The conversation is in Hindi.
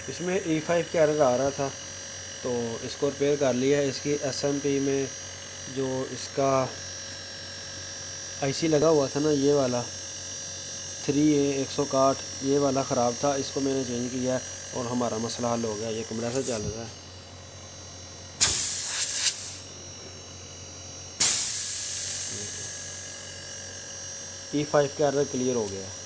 इसमें E5 का एरर आ रहा था, तो इसको रिपेयर कर लिया है। इसकी SMP में जो इसका IC लगा हुआ था ना, ये वाला 3A161, ये वाला ख़राब था, इसको मैंने चेंज किया है और हमारा मसला हल हो गया। ये कंप्रेसर चल रहा है। E5 का एरर क्लियर हो गया है।